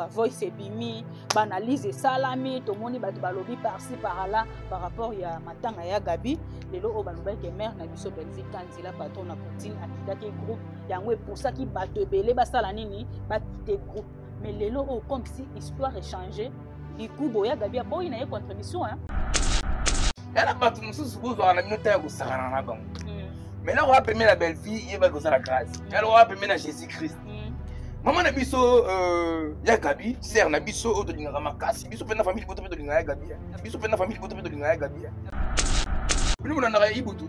ba voice ebimi ba analyse salami to moni ba balobi par-ci par-là par rapport ya matanga ya Gabi lelo o baloba ke mère na biso Belvi Kanzila patron na Poutine akitaki groupe yango pour ça ki bato ebele basala nini ba quitter groupe mais lelo o comme si histoire est changée du coup boya Gabi a boy na ye contribution hein elle pas tout mususu bozo na minute ya kusakana na bango mais là on va permettre la belle fille il va goza la grâce elle on va permettre Jésus Christ maman na biso ya Gabi sœur na biso auto linga makasi biso pe na famille boto pe to linga ya Gabi biso pe na famille boto pe to linga ya Gabi bino na na ibutu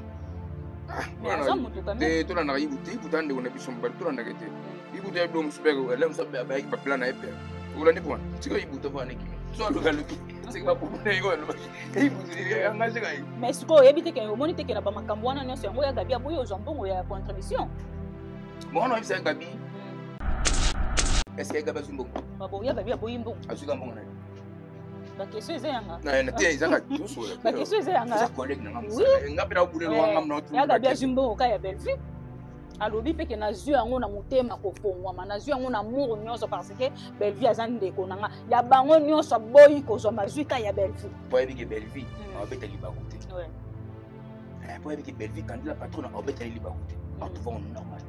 to na na ibutu ibutu ande on a biso mbal to na ngete ibutu ya dom super elle me sabe ba ki plan na epe ola ndi point siko ibutu fa neki so lo galobi c'est pas pour ne go lo ibutu ya ngase kai mais siko yebite ke omoni te ke na ba makambo wana nyonso yango ya Gabi aboyo ozambongo ya contribution bon on a bisa Gabi est-ce que Gabi Zumbo babo ya Gabi aboyi mbongo azuka mbongo na ba question ezanga na te ezanga tuso ba question ezanga za collègue na ngamu ngapira ubulelo wanga mnotu ya Gabi Zumbo ka ya Belvi alobi pe ke na zu yango na motema kofongwama na zu yango na muro nyonso parce que Belvi aza ndeko nanga ya bango nyonso boyi kozwa mazwi ka ya Belvi boyebi ke Belvi obeta libaku te boyebi ke Belvi Kanzila patron na obeta libaku te tout va normal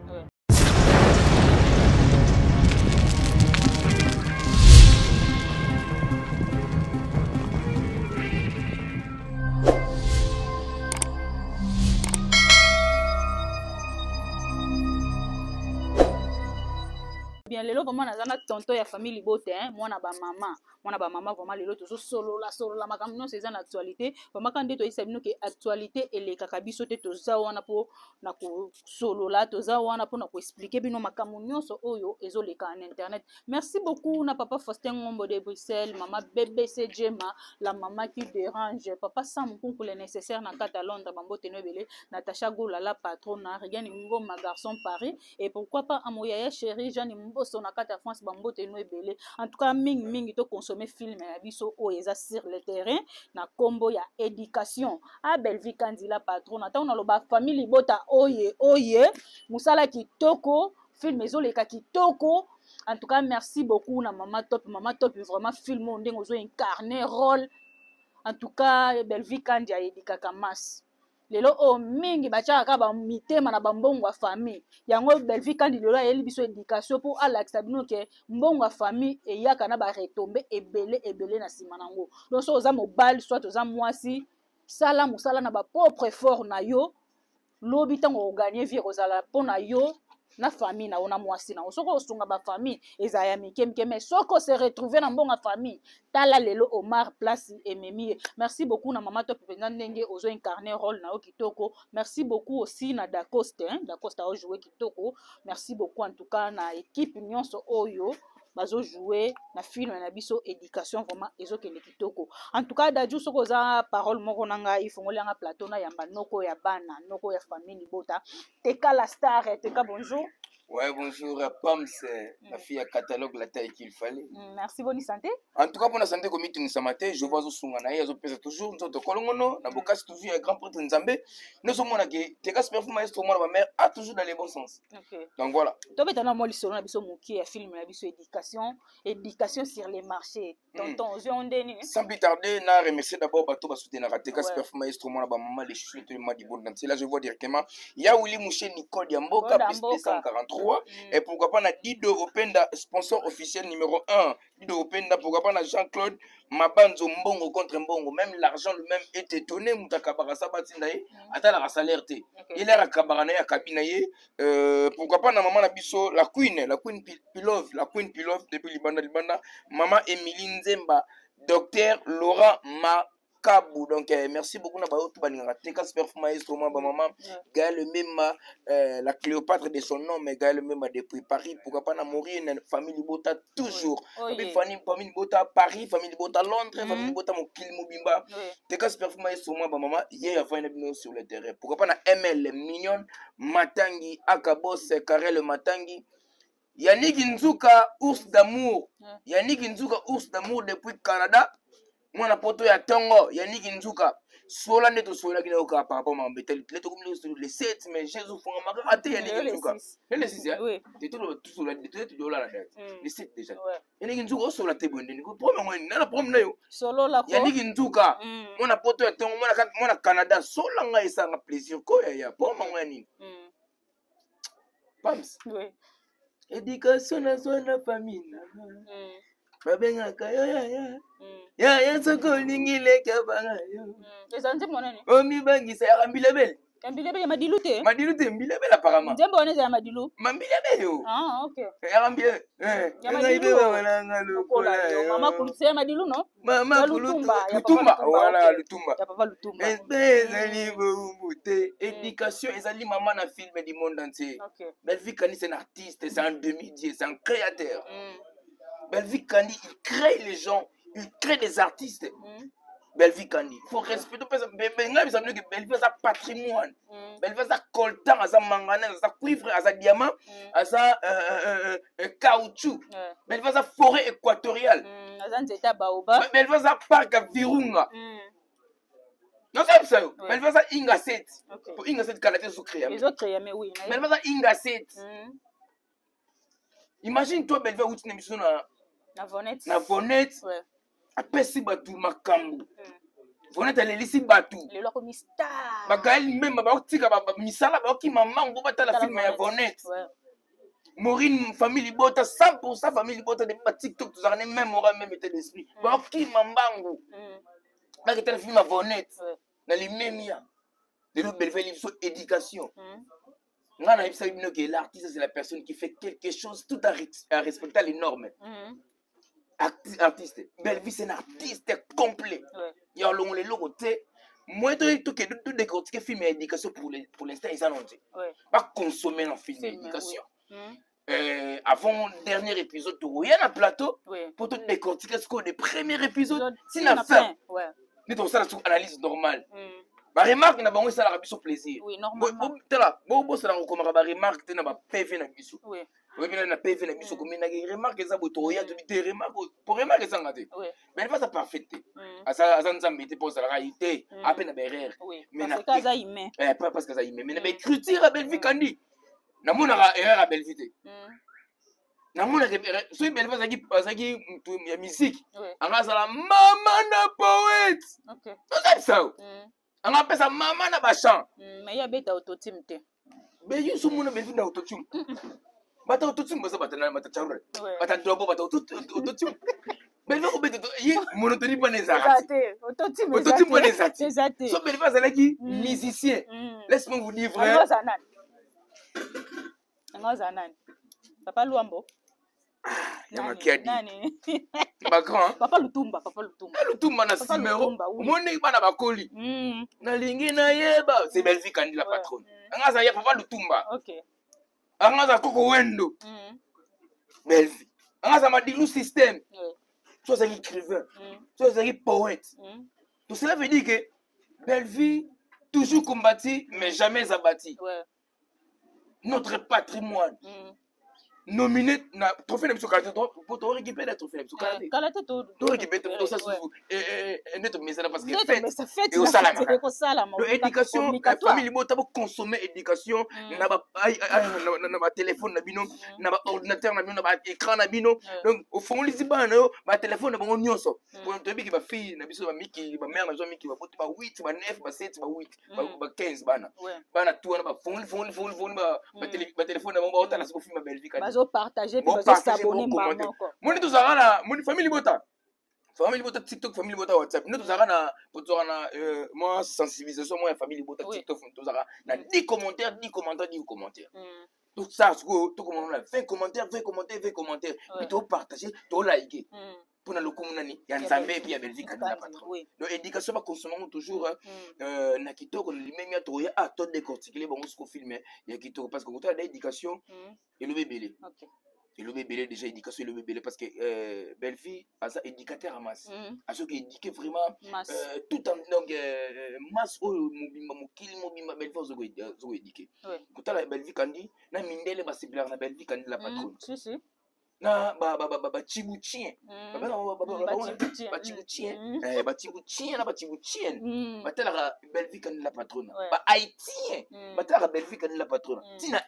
bien lelo vraiment nazana tonton ya famille Libote hein mwana ba maman vraiment lelo tozo solola makambo non c'est en actualité vraiment quand ndeto isa bino ke actualité elekaka biso te toza wana po na ko solola toza wana po na ko expliquer bino makambo nyonso oyo ezoleka en internet. Merci beaucoup na papa Faustin Ngombo de Bruxelles, maman BBC Jema, la maman qui dérange, papa Sam Kunku le nécessaire na kata Londres bambote no belé, Natacha Goula la patronne, Rigani Ngo ma garçon Paris et pourquoi pas Amoyaya chérie Jeanne Mboso na kata France bambote no belé. En tout cas mingi to consommer film na biso o eza sur le terrain na combo ya éducation. A Belvi Kanzila patronne, ata on a lo ba famille Libota oye musala kitoko film ezoleka kitoko. En tout cas merci beaucoup na maman top vraiment film on ndenge ozo incarner rôle. En tout cas Belvi Kandi a edikaka mas lelo o mingi bachaka ba mitema na bambongo ya famille yango Belvi Kandi lelo ayeli biso éducation pour alaxa bino ke mbongo ya famille eyaka na ba retomber ebele na sima nango donc so oza mobile soit oza mwasi sala musala na ba propre effort na yo lobi tango gagner vie kozala pona yo na famille na ona mwasi na soko osunga ba famille ezaya mikemke mais soko se retrouver na mbonga famille tala lelo Omar place ememi. Merci beaucoup na mama top penza ndenge ozo incarner rôle na okitoko. Merci beaucoup aussi na Dacoste Dacoste a joué kitoko. Merci beaucoup en tout cas na équipe nyonso oyo bazo jouer na film na biso éducation vraiment ezokende kitoko. En tout cas daju soko za parole moko nanga ifongoli nga plateau na yamba noko ya bana noko ya famille Libota Teka la star Teka bonjour. Ouais, bonjour, Pams, la fille à catalogue la taille qu'il fallait. Merci, bonne santé. En tout cas, pour la santé, comme il nous matin, je vois au Sungana, ils ont pesé toujours, nous autres colonnes, na bokas toujours un grand prêtre Nzambe. Nous sommes là qui, Teka Superfou Maestro, moi, ma mère, a toujours dans les bons sens. Donc voilà. Tu as dit, moi, l'histoire, on a besoin de film, on a besoin éducation sur les marchés. Tonton, on déni. Sans plus tarder, na remercier d'abord Bato Basouté, na Teka Superfou Maestro, moi, ma maman, les chouchous, tout le monde du bon entier. Là, je vois directement, il y a Willy Mouché, Nicole Diamboka, plus 143. Et pourquoi pas na Dido Openda, sponsor officiel numéro 1. Dido Openda, pourquoi pas na Jean-Claude Mabanzo Mbongo contre Mbongo. Même l'argent lui-même est étonné. Moutaka Barasa Batinaye, attends la salerté. Il est à Kabaranaye, à Kabinaye. Pourquoi pas na maman Nabiso, la Queen Pilov, depuis Libanda. Maman Emilie Nzemba, docteur Laurent Kabou. Donc merci beaucoup na baotu baninga Teka Superfou Maestro moi ba maman Gaël Mema la Cléopâtre de son nom mais Gaël Mema depuis Paris pourquoi pas na mourir na famille Libota toujours famille Libota Paris famille Libota Londres famille Libota Mokili Mobimba Teka Superfou Maestro moi ba maman hier avant une sur le terrain pourquoi pas na ML Mignon Matangi Akabos Karel Matangi Yannick Nzuka ours d'amour Yannick Nzuka ours d'amour depuis Canada. Moi, na poto ya Tongo, Yannick Nzuka. sola nde tosolaki na yoka par rapport mambetali le tokomi le 7 mais jésus fonga makaka te ya ndenge nzuka le 6 tozola la date le 7 déjà ndenge nzuka osola te boye ndeni problème ngweni nana problème na yo ya ndenge nzuka mwana poto ya ntongo mwana Canada sola ngai esanga plaisir koya ya problème ngweni nini pams éducation nazwa na famille babengaka yo ya soko olingi leka banga yo omibangisa ya mbilebele madilu te mbilebele apparemment nzembo wana eza ya madilu mbilebele yo ya mbile nanga lokola mama kuluse ya madilu no mama lutumba wala lutumba ya papa lutumba ezali bombu te éducation ezali maman na film du monde entier Belvi Kandi c'est un artiste c'est un demi-dieu c'est un créateur Belvi Kandi il crée les gens il crée des artistes Belvi Kandi faut respecter benga bizamne que Belvi ça patrimoine Belvi ça coltan ça manganèse ça cuivre ça diamant ça caoutchouc Belvi ça forêt équatoriale ça nzeta baoba Belvi ça parc à Virunga non c'est ça Belvi ça Inga 7 pour Inga 7 Canada sous créé les autres mais oui Belvi ça Inga 7 imagine toi Belvi où tu n'es mis na Vonette apesi batu makambo Vonette alelisi batu lelo ko mistar bakaeli même baotika misala baokima mango batala film ya Vonette Maureen famille bota 100% famille bota de ba TikTok tous arne même aura même état d'esprit baokima mbango baketala film ya Vonette na limemia de l'autre belle livre sur éducation ngana ibisa bino que l'artiste c'est la personne qui fait quelque chose tout en respectant les normes artiste Belvi c'est un artiste complet il y a long les côté moi tout que tout décortiquer film et éducation pour l'instant ils annoncent pas consommer un film d'éducation avant dernier épisode il y a un plateau pour tout décortiquer ce qu'on est premier épisode si la fin nous avons ça sur analyse normale ba remarque na bango ça la biso plaisir oui normalement tela bo ça la remarque ba remarque te na ba PV na biso oui bien na PV na biso comme na remarque ça boto ya to te remarque pour remarque ça ngate mais pas ça parfait ça nzambe te pour ça la réalité à peine ba erreur mais na kaza ime pas parce que ça ime mais na ba écriture à Belvi Kandi na mona erreur à Belvi te na mona so Belvi azaki ya musique anga ça la mama na poète OK ça on appelle ça maman na ba chant mais ya beta autotune te mais you so mona Belvi na autotune bata autotune basa bata na bata charure bata drobo bata autotune Belvi ko beta yi monotonie pas les artistes autotune pas les artistes so Belvi azalaki musicien laisse-moi vous dire vrai ngozanani papa Luambo nani ba grand papa Lutumba Lutumba na simero moni bana bakoli nalingi na yeba c'est Belvi Kandi la patronne ngaza ya papa Lutumba OK ngaza koko wendo Belvi ngaza madilu système soit un écrivain soit un poète tout cela veut dire que Belvi toujours combattu mais jamais abattu notre patrimoine nominé na trophée de Karaté pour récupérer le trophée de Karaté. Karaté to récupérer tout ça et net mais ça parce que fait et au salama. L'éducation famille bota pour consommer éducation na ba téléphone na bino na ba ordinateur na bino na ba écran na bino donc au fond les bana ba téléphone na bango nyonso pour te bi ki ba fille na biso ba miki ba mère na zo miki ba bota ba 8 ba 9 ba 7 ba 8 ba 15 bana tout na ba fond ba téléphone na bango ba otala so film ba Belvi Kandi partager puis s'abonner maman quoi moni tozaka na moni famille bota TikTok famille bota WhatsApp nous tozaka na moi sensibilisation moi famille bota TikTok tozaka na 10 commentaires tout ça tout comment on a 20 commentaires puis to partager to liker pour na lokumu nani ya nzambe et puis ya Belvi Kandi la patron donc éducation ba consommer toujours na kitoko limemi ya to ya to décortiquer bon ce qu'on filme ya kitoko parce que quand on a l'éducation et le bébé et le bébé déjà éducation et le bébé parce que Belvi a ça éducateur à masse à ceux qui éduquent vraiment tout en donc masse au mobimba Belvi zo éduquer quand on a Belvi Kandi na mindele ba sibler na Belvi Kandi la patron si na batibutien na batibutien batelaka Belvique ani la patronne bahaïtien batelaka Belvique ani la patronne tina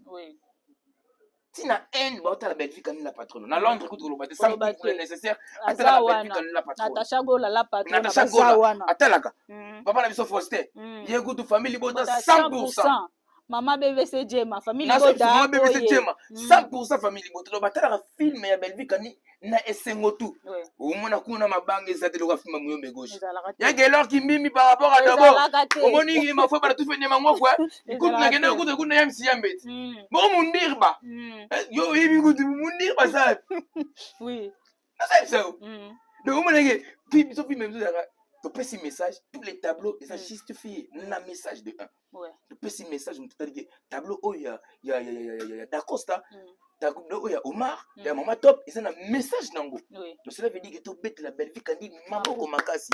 haine baotala Belvique ani la patronne na Londres kutu koloba te sans le nécessaire atalaka Belvique ani la patronne Natasha Gola la patronne Natasha Gola atalaka papa na biso Faustin ye kutu famille bota 100%. Maman BVC Djema, famille Boda. Maman BVC Djema, 100% famille Boda. Donc, batala film ya Belvique ani na esengotu. Au moins, kuna mabanga ezate loka film muyombe gauche. Ya gelor qui mimi par rapport à d'abord. Au moins, il m'a fait pas tout finir mango quoi. Écoute, na gena kutu kuna yam si yambet. Bon mundirba. Yo yibi kutu mundirba ça. Oui. Ça ça. Donc, au moins, puis so film même tu peux ce message, tous les tableaux, ils sont justifiés. Un message de 1. Tu peux ce message, tu tableau, il y a Dacosta, tableau, il y a Omar, il y a Maman Top, ils ont un message dans vous. Donc cela veut dire que tu bête la Belvique, quand dit Maboko Makasi.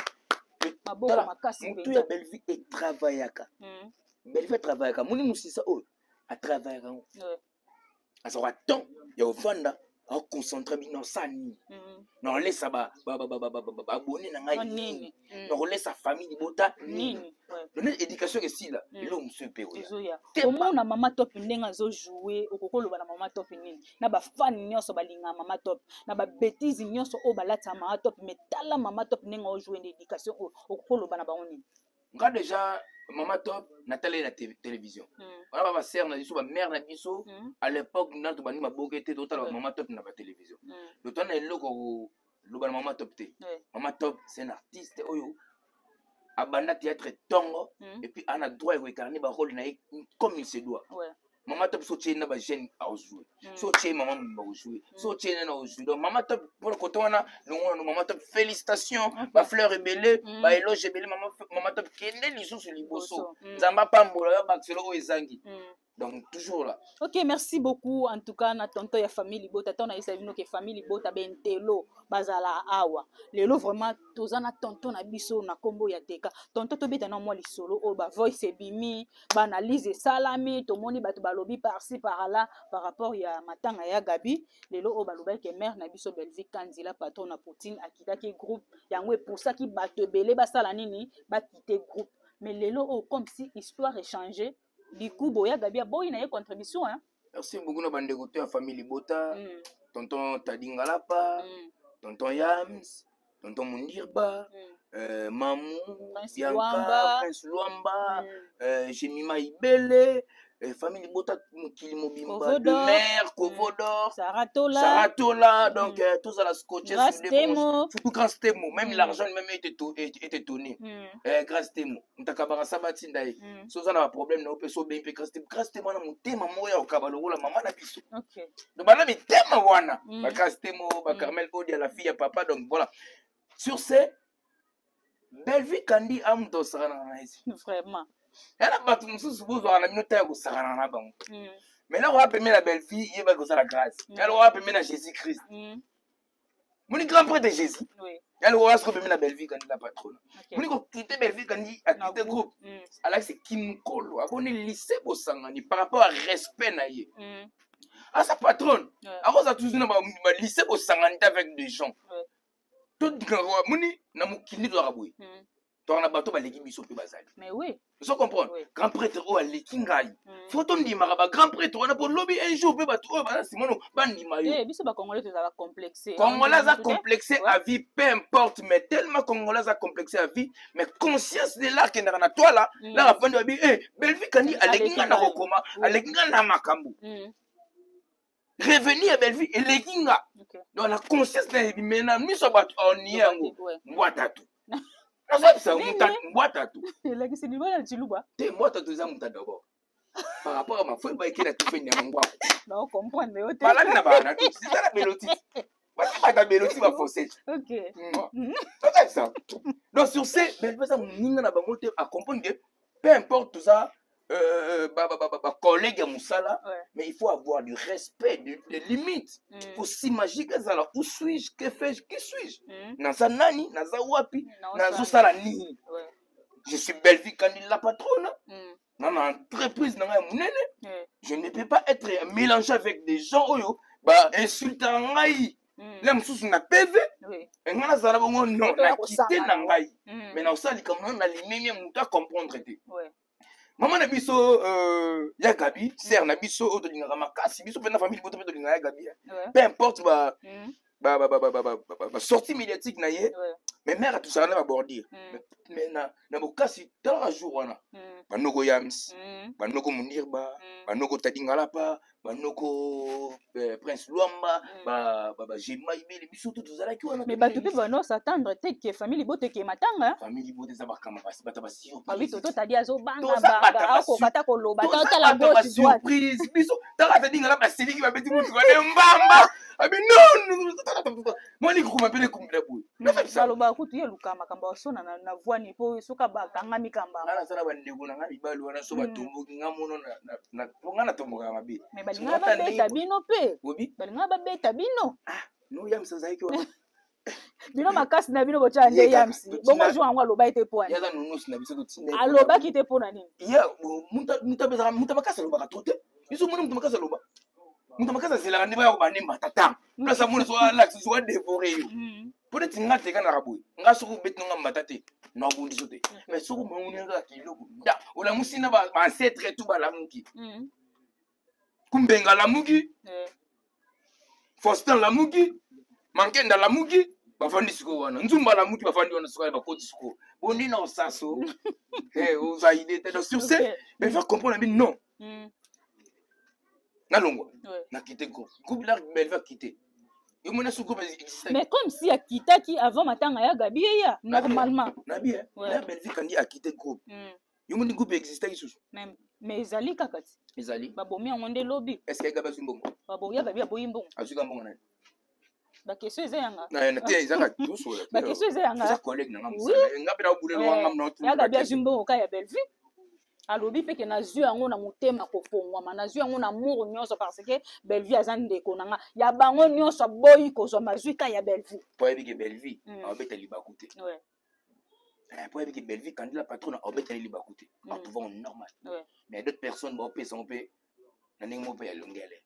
Tu es Belvique et travaillaka. Belvique travaillaka. Mouni Moussissa, a travaillaka. À ce temps, il y a au Fanda. A concentrer bien dans ça ni non laisse ça abonné na ngai non laisse sa famille bota nini donner éducation que si là il est monsieur pe oya comment na Mama Top ndenga zo jouer okokolo ba na Mama Top nini na ba fan nyonso balinga Mama Top na ba bêtise nyonso o balata Mama Top mais tala Mama Top ndenga o jouer éducation okokolo ba na ba nini nga déjà Mama Top Nathalie la télévision on a ba sœur na biso ba mère na biso à l'époque na to bani mabokete d'autres Mama Top na ba télévision le temps na eloko lo ba Mama Top te Mama Top c'est un artiste oyo abanda théâtre tongo et puis on a droit de incarner ba rôle na comme il se doit Mama Top so tchena ba jeune a jouer so tchena maman ba jouer so tchena na jouer donc Mama Top pour le côté on a Mama Top félicitations ba fleur rebelle ba éloge rebelle Mama Top kende liso sur liboso nzamba pambola ba xelo o ezangi donc toujours là. Ok, merci beaucoup en tout cas na tonton ya famille Bota tona isa bino ke famille Bota bentelo bazala awa lelo vraiment tozana tonton na biso na kombo ya teka tonton to beta na moi lisolo o ba voice bimi ba analyse salami to moni bato balobi par-ci par-là par rapport ya matanga ya Gabi lelo o baloba ke mère na biso Belvique Kandila patron na Poutine akita ke groupe yango pour ça ki bato belé ba sala nini ba quitter groupe mais lelo o comme si histoire est changée. Du coup, Boya Gabi a boy une contribution. Hein? Merci beaucoup à bande de la famille Bota, tonton Tadingalapa, tonton Yams, tonton Mundirba, Mamou, Bianca, Prince Luamba, Jemima Ibele, famille Bota Kilimobimba, de mère, Kovodor, Saratola, donc tous à la scotché, surtout grâce Temo, même l'argent même était tourné. Grâce Temo, on t'a kabara sabati ndaye. Si on a un problème, on peut sauver grâce Temo, on a monté maman ya au kabalo la maman na biso. OK. Donc maintenant mais Temo wana, grâce Temo, Carmel Odi à la fille à papa donc voilà. Sur ce, Belvique Kandi amto sarana na ici. Vraiment. Elle a battu mon sous bout dans la minute où ça n'a pas. Mais là, on va appeler la belle-fille, il va causer la grâce. Elle va appeler la Jésus-Christ. Mon grand prêtre de Jésus. Elle va appeler la belle-fille quand il a patronne. Mon grand quitter belle-fille quand il a quitté le groupe. Alors c'est Kim Kolo. On est lycée au Sangani par rapport à respect naïe. À sa patronne. Alors ça toujours dans lycée au Sangani avec des gens. Tout le monde, Mouni, n'a mou kini doit rabouer. Toi, on a bateau, les guimis sont plus basales. Mais oui. Vous comprenez? Grand prêtre, oh, les kingai. Faut on dire, maraba, grand prêtre, on a pour lobby un jour, peut battre, oh, c'est mon bandi maillot. Eh, bis ba Congolais, tu as complexé. Congolais a complexé à vie, peu importe, mais tellement Congolais a complexé à vie, mais conscience de là, qu'il y a un toi là, là, à fond de la vie, eh, Belvique Kandi, à l'église, na Rokoma, à l'église, na Makambu. Revenir à Belvique, et l'église, dans la conscience de la vie, maintenant, nous sommes en Niango, Ouatatou. Ça mwata tu. La qui c'est du mal tu louba. Te mwata tu za muta d'abord. Par rapport à ma foi ba qui na tout fait nyamangwa. Non comprendre mais autre. Voilà na ba na tout. C'est ça la mélodie. Pas ta mélodie va forcer. OK. C'est ça. Donc sur ce, mais ça ninga na ba moté à comprendre que peu importe tout ça collègue à Moussala, mais il faut avoir du respect, des limites. Pour s'imaginer que ça là, où suis-je, que fais-je, qui suis-je? Naza nani, naza wapi, nazo sala nini. Je suis Belvique Kandi la patronne. Dans l'entreprise, je ne peux pas être mélangé avec des gens ba insulta ngai la mosusu na pv ngai nazala bongo non nakite na ngai mais naosala likambo na limemi moto acomprendre te mama na biso ya gabi ser na biso oyo tolingaka makasi biso mpe na famille boto mpe tolingaka ya gabi peu importe basortie médiatique na ye mais mare atosala na babordire mais na bokasi talaka jour wana banoko yams banoko mundirba banoko tadingalapa banoko prince luamba bagema ibele biso to tozalaki wana mais bato mpe bano s'attendre te ke famille bote ke matanga famille bote eza bakama basi bata basurprise toto tadi azobanga akokata koloba totala gauche droite surprise biso taka tadingala basiliki babeti mutu wana mbamba abi non moi likuma pele kumela boye baloba kutu ye luka makambo asona na voix ni po soka bakanga mikamba ngana sala bandeko na ngabi balo wana so batomboki ngamono na ngana tomboka mabe mais balinga babeta bino pe balinga babeta bino no yam sazaiki wana bino makasi na bino bocha nde yamsi bongo jo yango aloba ete po yaza nunusi na biso totinde aloba ki te po na nini ya muta makasi aloba to te biso mona muta makasi aloba muta makasi azelaka nde baya kobanemba tata place amona so alaxe so adévorer yo peut-être nga te kana raboy nga soko beti nga mata te na bondi so te mais soko mauni nga kiloko da ola musina ba ancêtre tout ba lamuki kumbenga lamuki Faustin lamuki Mankenda lamuki bafandi siko wana nzumba lamuki bafandi wana siko bakoti siko bondi na osaso aux idées de sur ce mais faire comprendre mais non na longwa na quitter groupe là mais va quitter yo mona soko mais comme si a kitaki avant matanga ya gabi ya normalement na bien la belle vie kandi a quitter groupe yo moni groupe existait ici mais ezali kakati ezali babomi yango nde lobi est-ce que gaba zimbongo baboya gabi aboyi mbongo azuka mbongo na bakesio eza yanga na te ezaka tuso la bakesio eza yanga sa collègue na ngamsa ngapela obule wanga mnotu ya gabi azimbongo ka ya Bellevue alobi peke na zwi yango na motema kofongwama na zwi yango na muru nyonso parce que Bellevue aza ndeko nanga ya bango nyonso boyi kozwa mazwi ka ya Bellevue po yebi ke Bellevue abeta libaku te po yebi ke Bellevue quand la patronne abeta libaku te en pouvant normal mais d'autres personnes ba opesa mpe na ningi mo pe ya longele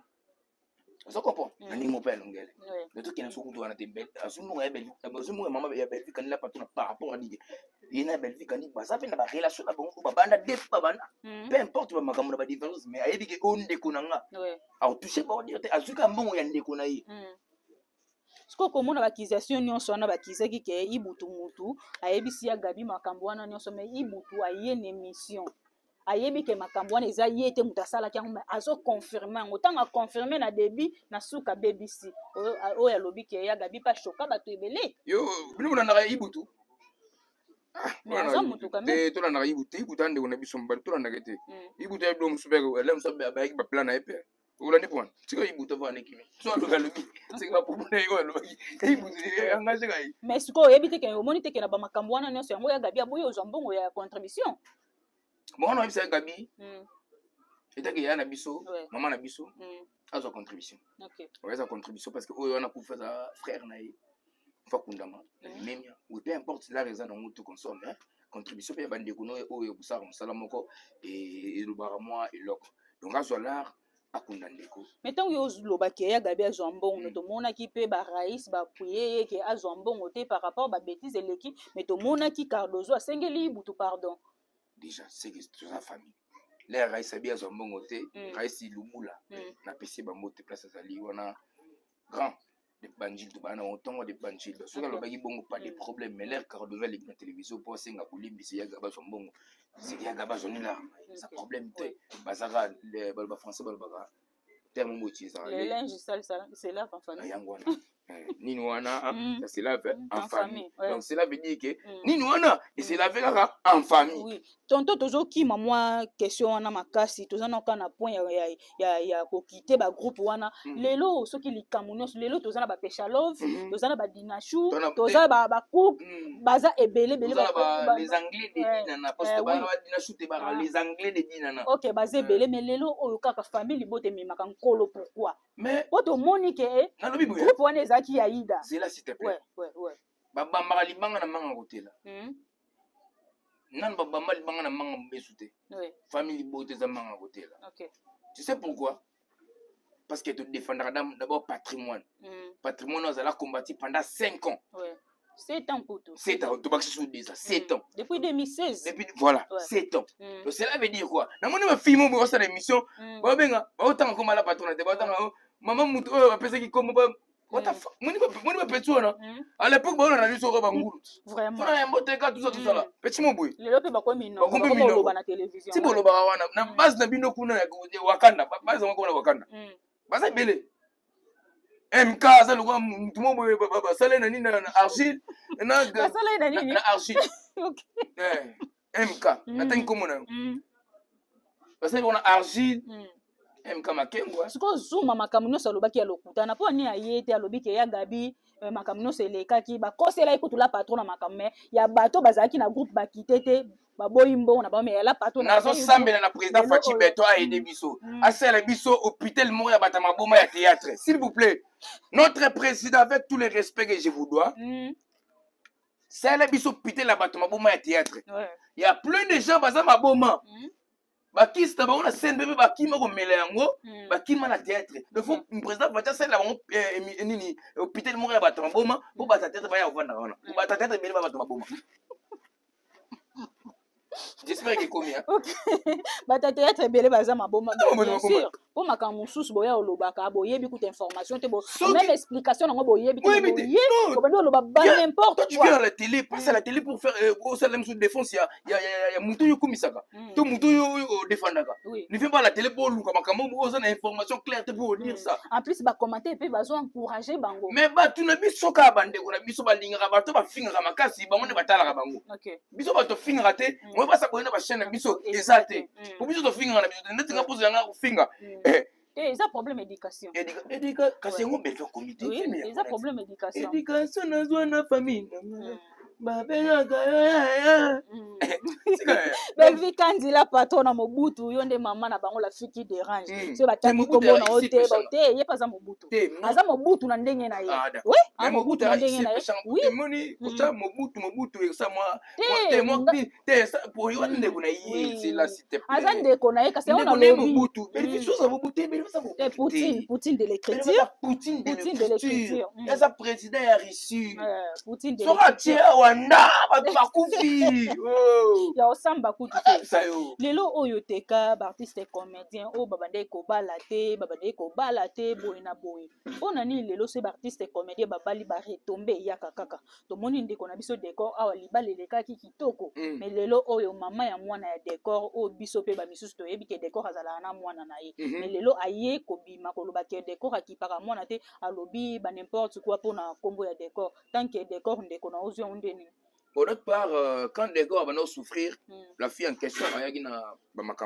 ça comprend na ningi mo pe ya longele le truc qui n'a soko wana te bête asumu ya Bellevue asumu maman ya Bellevue quand la patronne par rapport à dire yena Bellevue quand ba ça fait na ba relation na bongo ba banda dep ba banda peu importe ba makambo ba différence mais ayebi ke onde konanga au toucher ba dire te azuka mbongo ya ndeko na ye siko komona bakization nyonso wana bakizaki ke ibutu mutu ayebisi ya gabi makambo wana nyonso mais ibutu aye na émission ayebi ke makambo wana eza ye te mutu asalaki yango mais azo confirme yango ntango aconfirme na début na suka BBC oyo alobi ke ya gabi pa choka bato ebele yo bino bonanaka ibutu mais aza mutu quand même tolandaka ibutu andeko na biso mobali tolandaka te ibutu ya bilo mosubeke ele mosu bayaki baplan na ye pe olandi po wana tika ibutu avana ekimi so alobi alobi seki bapropona ye oyo alobaki ibutu engage kai mais sikoyo oyebi teke omoni teke na bamakambo wana nyonso yango ya gabi aboyi ozwa mbongo ya contribution mwana oyebisa ya gabi etake ya na biso mama na biso azwa contribution oyeza contribution parce que oyo wana kufa za frère na ye fa kundama memia ou peu importe la raison dans tout consomme contribution pe bandeko no oyo kusaka musala moko elobaka mwa eloko donc azwa l'art akunda ndeko mais ntango yo olobaki ya gabi azwa mbongo mais tomonaki mpe baraïs bapuye ye ke azwa mbongo te par rapport babétise eleki mais tomonaki Cardozo asengeli butu pardon déjà c'est que toute sa famille les raïs abi azwa mbongo te raïs lumula na pesi bambote place azali wana grand de banjil to bana otongo de banjil so ka lobaki bongo pas de problème mais l'air Cardozo les na télévision pour senga kolimbisi ya gaba azwa mbongo c'est ya gaba zoni là ça problème te bazaka les balba français balba terme moitié ça les linges sales c'est là en famille yangwana nini wana ça c'est là en famille donc cela veut dire que nini wana et c'est la vérité en famille oui tonto tozokima mwa question wana makasi tozana kana point ya kokite ba groupe wana lelo soki likambo nyonso lelo tozana ba Pesha Love tozana ba Dinashu tozana ba cook baza ebele bele ba les anglais de dinana parce que ba Dinashu te ba les anglais de dinana OK baza ebele mais lelo oyo kaka famille bote memaka nkolo pourquoi mais poto monique groupe wana ezaki ya Ida c'est là s'il te plaît ouais babamba libanga na manga kotela nan babamba libanga na manga mbesu te famille bote za manga kotela OK tu sais pourquoi parce que tu défendras d'abord patrimoine. Patrimoine, nous allons combattre pendant 5 ans. 7 ans pour tout. 7 ans, tu vas sur déjà 7 ans. Depuis 2016. Depuis, voilà, 7 ans. Donc cela veut dire quoi? Dans mon film, on va l'émission. Autant comme la patronne, maman moutou, après qui comme what the fuck? Moi, je peux tout là. À l'époque, on a vu sur Bangoulou. Vraiment. On a un mot tout ça là. Petit mot boy. Le lope ba ko minno. Ba ko ba na télévision. Si bolo ba wana na base na bino kuna ya Wakanda, base na ko na Wakanda. Base bele. MK ça le tout mot boy ba sale na nini na argile na sale na nini na argile. OK. MK. Na tan ko mona. Base on a argile. MK makengwa siko zuma makambo nyonso alobaki ya lokutana mpo ani aye te alobi ke ya gabi makambo nyonso elekaki bakosela ekutula patron na makambo ya bato bazalaki na groupe bakite te baboyi mbongo na bango me yala patron nazosambela na président Fachi Beto aide biso asala biso hôpital moko ya bato maboma ya théâtre s'il vous plaît notre président avec tous les respects que je vous dois sala biso hôpital ya bato maboma ya théâtre il y a plein de gens baza maboma bakista bango na scène bébé bakima komela yango bakima na théâtre le faut président Facha sala bango nini hôpital moko ya bato maboma po bata théâtre baya kovanda wana po bata théâtre bele ba bato maboma. J'espère que combien. Bata théâtre belé baza maboma bien sûr. Pour makambo susu boya olobaka boyebi toute information te bo même explication nango boyebi te boyebi ko bando oloba ba n'importe quoi. Tu viens à la télé, passer à la télé pour faire au salem sous défense ya mutu yo kumisaka. To mutu yo défendaka. Ne viens pas à la télé pour luka makambo boza na information claire te pour dire ça. En plus ba commenter pe bazo encourager bango. Mais ba tu na biso ka bande ko na biso ba linga ba to ba finga makasi bango ne batala bango. OK. Biso ba to finga te, moi ba sa ko na ba chaîne biso exacté. Pour biso to finga na biso net nga pose nga finga. Ils ont problème d'éducation. Éducation, on peut faire comité. Oui, ils ont problème d'éducation. Éducation, on a besoin de famille. Belvi kandi la patron na Mobutu yonde mama na bango la fille qui dérange so bataki kombo na ote bote ye pas za Mobutu aza Mobutu na ndenge na ye oui mais Mobutu na ndenge na ye oui moni kocha Mobutu ça moi te ça pour yo ndeko na ye c'est là s'il te plaît aza ndeko na ye kasi on a le Mobutu Belvi chose Mobutu Belvi ça Poutine de l'écriture Poutine de l'écriture ça président ya reçu Poutine de l'écriture wanda bakufi ya osamba kutu lelo oyo teka artiste comédien o babande ko bala te boy na boy ona ni lelo se artiste comédien babali ba retomber ya kaka to moni ndeko na biso décor awa libalele kaki kitoko mais lelo oyo mama ya mwana ya décor o biso pe ba misusu to yebi ke décor azala na mwana na ye mais lelo aye ko bima ko loba ke décor akipaka mwana te alobi ba n'importe quoi pona kombo ya décor tant que décor ndeko na ozio ndeni. Pour notre part, quand les gars vont souffrir, la fille en question va y avoir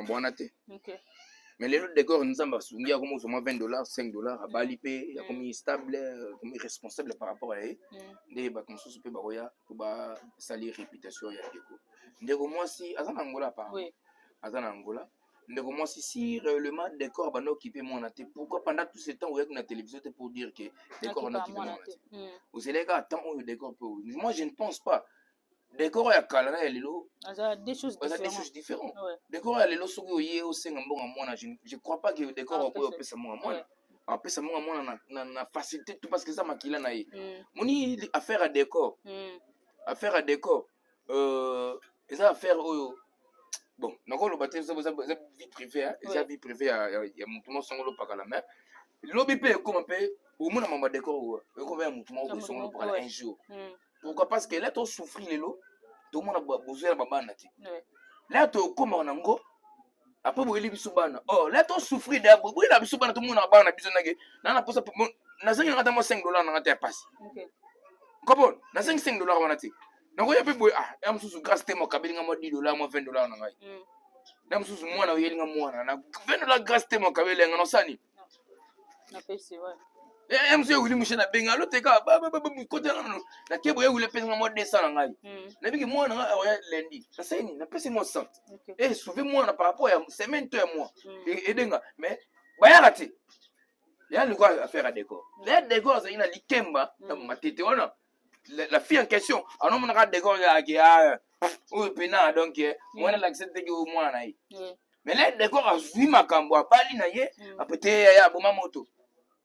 mais les autres décors nous avons soumis à comme $20, $5 à Balipé, il y a comme stable, comme responsable par rapport à eux. Des comme ça peut baroya pour salir réputation ya déco. Ndeko moi si azan Angola pas. Oui. Azan Angola. Ndeko moi si réellement décor va occuper mon até. Pourquoi pendant tout ce temps où est na télévision pour dire que décor va occuper mon até. Vous allez gars tant au décor pour. Moi je ne pense pas. Décor ya kalana ya lelo des choses différentes. Décor ya lelo soki oye osenga mbonga mwana je crois pas que décor ko opesa mbonga mwana apesa mbonga mwana na facilité tout parce que ça makila na ye moni affaire à décor eza affaire oyo bon nako lo baté ça vie privée eza vie privée ya mutu mo songolo pakala mais lobi pe comme pe au mona mama décor ko ba mutu mo songolo pakala un jour. Pourquoi? Parce que là, tu souffres les lots, tout le monde a besoin de babana. Là, tu comme en ango, après, vous avez besoin de oh, là, tu souffres d'abord, vous avez besoin de tout le monde a besoin de na pour ça, na $5 dans la terre passe. Comment? Na $5 on a dit. Donc, il y a peu ah, am sous grâce temo kabeli ngamo $10, mo $20 na ngai. Nam sous moi na yeli ngamo na $20 grâce temo kabeli ngano sani. Na pesi ouais. MC Willy Mouchena benga l'autre gars côté la kebo ya wule pesa mo 200 ngai na biki moi na lundi ça c'est ni na pesa mo 100 et sauver moi na par rapport à semaine to moi et denga mais baya rati ya le quoi à faire à décor les décor ça ina likemba ma tete wana la fille en question alors on a décor ya ou pena donc moi na l'accepter que moi na yi mais les décor a zui makambo bali na ye apete ya boma moto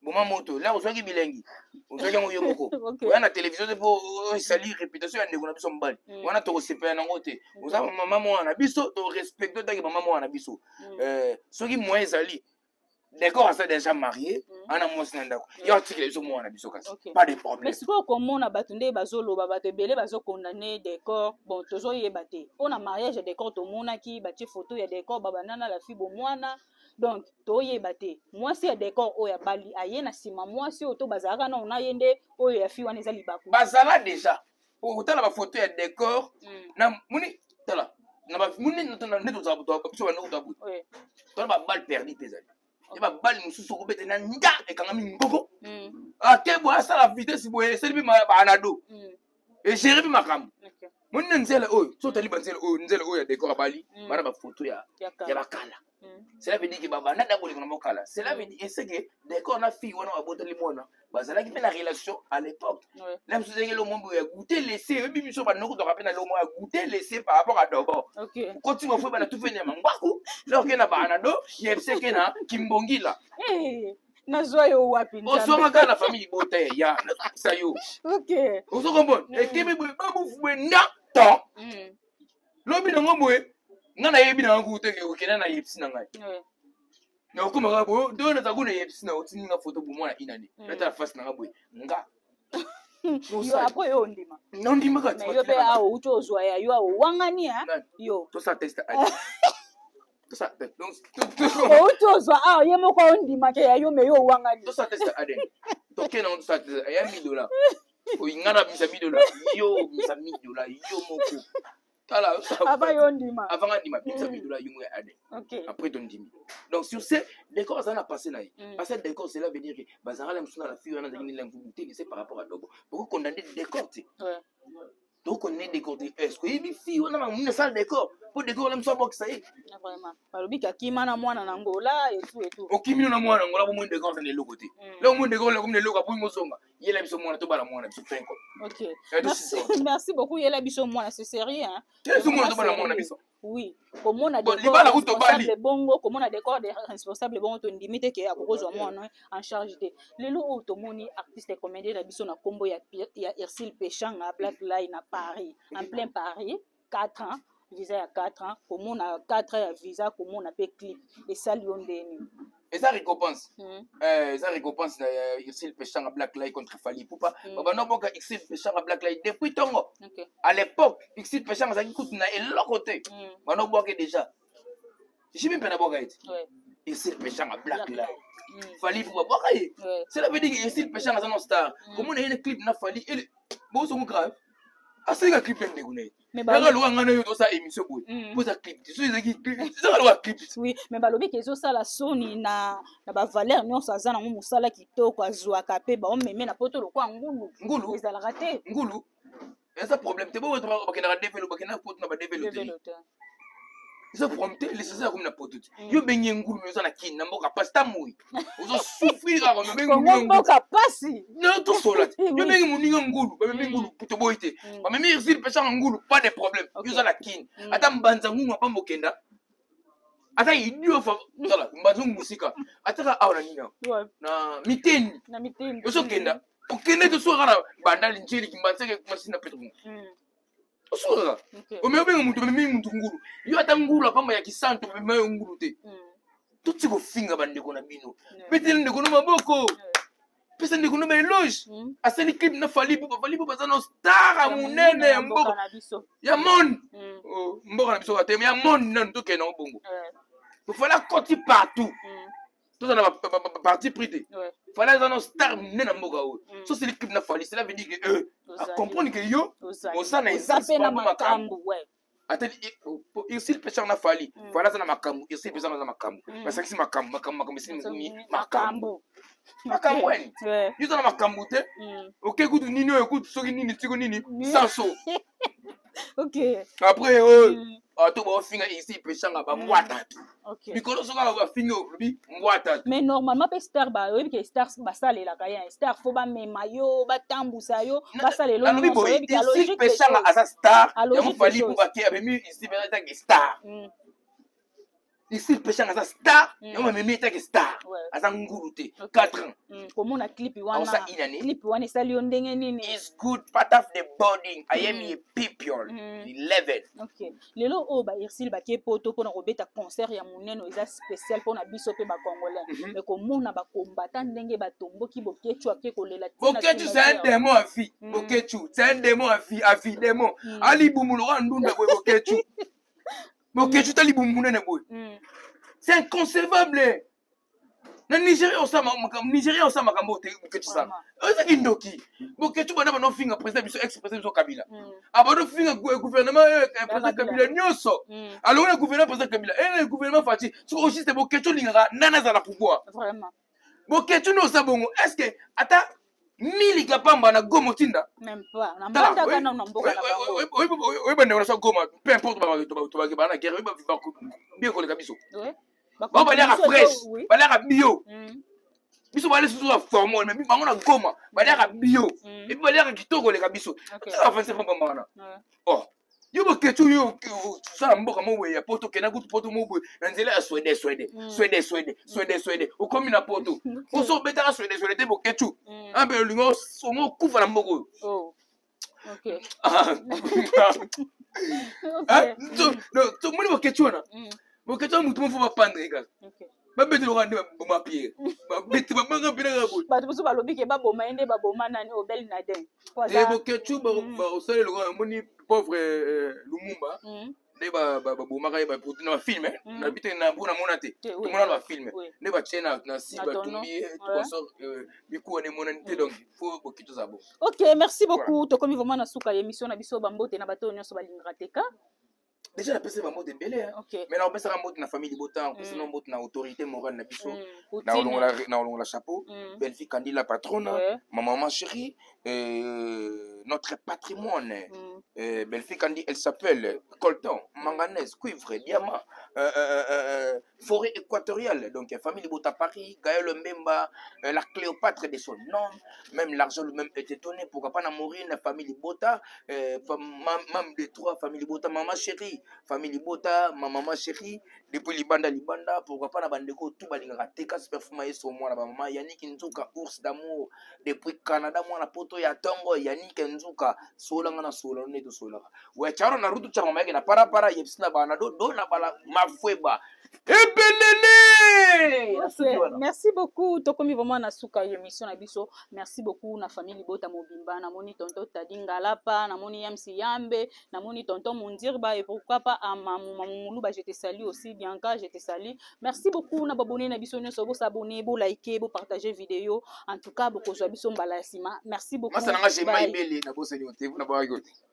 boma moto là ozwaki bilengi ozwaki yango yo moko oya na télévision te mpo osali réputation ya ndeko na biso mobali wana tokosepela nango te oza mama mwana na biso torespecte otaki mama mwana na biso soki moyen ezali décor asa déjà marié ana mwasi na ndako yo atikela biso mwana na biso kasi pas de problème mais sikoyo komona bato nde bazoloba bato ebele bazokondane décor bon tozoyeba te mpona mariage ya décor tomonaki batie photo ya décor babandana la fille bomwana donc toyeba te mwasi ya décor oyo abali aye na nsima mwasi oyo to bazalaka nao na ye nde oyo ya fille wana eza libaku bazala déjà otala bafoto ya décor na moni tala moni nde tozala biso bandeko tabu tala babale perdi te ezali babale mosusu okobete na nda ekangami ngoko ate boye asala vitesse boye eseli mpe baanado egere mpe makambo moni na nzela oyo so otali banzela oyo ya décor abali bana bafoto ya bakala cela veut dire que babanda daboleko na mokala cela veut dire ese que décor na fille wana baboteli mwana bazalaki mpe na relation à l'époque la mosusu ezaki lo mombo ya goûter laissé oyebi biso bandeko toka mpe na lomo ya goûter laissé par rapport à d'abord kotima fo bana tufe nyama ngwaku loke na baanado yebiseke na kimbongila nazwa yo wapi osongaka na famille bota ya nakisa yo ozokombona ekebe boye babufubwe nda ton lobi nango boye nga nayebi na yango te okenda na yebisi na ngai na okomaka boye nde naza kuna yebisi na otindi nga foto bomwana inane natala fasi na nga boye nga yo apo yo ondima nondima kati yo mpe awo uti ozwa ya yo awo wangani yo tosa teste outi ozwa awo ye moko ondima ke ya yo me yo owangani tosa teste aden toke nango tosa teste aya $1000 oyinga na bisa $1000 yo bisa $1000 yo moko avant yo ndima avant ndima bisa $1000 yungu ya ade après ton ndimi donc sur ce décor ça n'a passé là parce que décor cela veut dire que bazara la msuna la fille on a dit l'invité c'est par rapport à dobo pourquoi condamner décor tu donc on est décoré est-ce que il fille on a une salle décor pour décor la msuna box ça y est vraiment balobi ka kimana mwana na ngola et tout okimino na mwana ngola bo moins décor dans le côté là moins décor là comme le loka pour ngosonga yela biso mwana to bala mwana biso penko merci beaucoup yela biso mwana c'est sérieux hein biso mwana to bala mwana biso oui komona responsable bongo komona décor des responsables bongo to ndimite ke akokozwa mwana en charge te lelo o tomoni artiste comédien na biso na kombo ya Irsil Pechanga Black Line na Paris en plein Paris 4 ans visa ya 4 ans komona 4 ans ya visa komona pe clip et ça liondeni et ça récompense ça récompense Irsil Pechanga Black Line contre Fali Poupa baba no boka Irsil Pechanga Black Line depuis tongo à l'époque Irsil Pechanga ça qui coûte na eloko côté bano boka déjà j'ai même pas na boka eti Irsil Pechanga Black Line Fali Poupa boka c'est la veut dire que Irsil Pechanga ça non star comment on a une clip na Fali et bon son grave asika clip ndeko ne mais ba lo ngana yo to sa émission boy pour ça clip so ezaki clip ça lo clip oui mais balobi ke zo sala soni na ba valeur nyonso azana mu musala kitoko azwa kapé ba omeme na poto lokwa ngulu ezala raté ngulu eza problème te bo ba kena développer ba kena poto na ba développer ça prompter les ça comme na poto yo benye ngulu mais ça na kin na mboka pasta moui ozo souffrir comme ngulu mboka pasi non tout solat yo benye muninga ngulu ba benye ngulu puto boité ba même Irsil Pechanga ngulu pas de problème yo ça na kin ata mbanza ngungu pa mbokenda ata idio fa sala mbanza musika ata aona nina na miteni yo so kenda okende to so gara bandali njeli kimbanseke kumasina petro osura omebenga mutu ngulu yo ata ngulu apamba ya kisanto bemayo ngulu te tuti ko finga bandeko na bino petele ndeko no maboko pesa ndeko no eloge asali clip na Fali Poupa za no star munene ya mboka ya monde mboka na biso ka tema ya monde nan to kena bongo il faut la côté partout tout ça na parti pris fallait za no star munene na mboka o so c'est l'équipe na Fali cela veut dire que comprendre que yo on ça na ça na makambu ouais atali Irsil Pechanga na Fali fala za na makambu Irsil Pechanga na makambu basakisi makambu sisi mzumi makambu weni yo za na makambu te OK kutu nini oyo kutu soki nini tiko nini sanso OK après to ba finga Irsil Pechanga ba mwata mikolo soka ba finga obi mwata mais normalement pe star ba oyebi ke star basalela kaya star fo ba mema yo batambusa yo basalelo no oyebi ke logique Pechanga asa star ya Fali Poupa ke abemi Irsil Pechanga ke star ici pêchant à star on va me mettre que star à ngoulouté 4 ans comment on a clip wana ça une année clip wana sali ndenge nini is good part of the boarding I am a people 11 OK lelo o ba Irsil ba ke poto pona robeta concert ya moneno eza spécial pona biso pe ba congolais mais comment na ba combattant ndenge ba tomboki bokechu ake kolela tina bokechu c'est un démon à vie bokechu c'est un démon à vie démon ali bumulo ndunda bokechu bokechu tali bumune boy c'est inconcevable na Nigeria osama kambo te bokechu sama oza kindoki bokechu bana bana finga président biso ex président biso Kabila abano finga gouvernement président Kabila nyoso alors le gouvernement président Kabila et le gouvernement Fachi so juste bokechu lingara nana za la pouvoir vraiment bokechu no sabongo est-ce que ata mili kapamba na Goma tinda même pas na mbanda kana na mboka na bango oui bande on sa Goma peu importe ba bana guerre oui ba bien ko le kabiso ba balera fresh balera bio biso bale susu la forme mais bango na Goma balera bio et puis balera kitoko le kabiso avancer pas mana oh yo bokechu yo ça mboka mo ya poto kena kutu poto mo boy nzela ya Swede o komi na poto o so beta na Swede te bokechu ambe lingo so mo kufa na mboko oh OK to mo bokechu na bokechu mutu mo fo ba pendre ga ba beti lo kande ba pied ba beti ba manga pina ga boy ba to ba lobi ke ba boma ende ba boma nani Obel Naden bokechu ba o sale lo moni pauvre Lumumba ne ba boma ka ba pour na film na bité na bona monate tout mona ba film ne ba chena na si ba tumbi to so biku ne monate donc faut bokechu za bo OK merci beaucoup to komi vraiment na suka émission na biso bambote na bato nyonso balingra teka déjà la personne va monter belé mais là on peut ça monter na famille botan on peut sinon monter na autorité morale na biso na la chapeau belle fille Candila patronne ma maman chérie notre patrimoine belle fille Candila elle s'appelle coltan manganèse cuivre diamant forêt équatoriale donc famille Bota Paris Gaël Mbemba la Cléopâtre de son nom même l'argent lui-même est étonné pourquoi pas na mourir la famille Bota même de trois famille Bota maman chérie famille Bota ma maman chérie depuis libanda pourquoi pas na bandeko tout balingaka teka super fumaye so mwana ba maman Yannick Nzuka ours d'amour depuis Canada mwana poto ya tongo Yannick Nzuka solanga na solana ne to solaka we charo na rutu cha mama yake na para yepsina bana do na bala mafweba ebelele merci beaucoup tokomi vraiment na suka émission na biso merci beaucoup na famille Bota mobimba na moni tonton Tadingala pa na moni Yamsi Yambe na moni tonton Mundirba et pourquoi pas à Mamulu ba je te salue aussi Bianca je te salue merci beaucoup na babone na biso nyonso bo s'abonner bo liker bo partager vidéo en tout cas boko zo biso mbala sima merci beaucoup masa nanga jema ibele na bo senyote na ba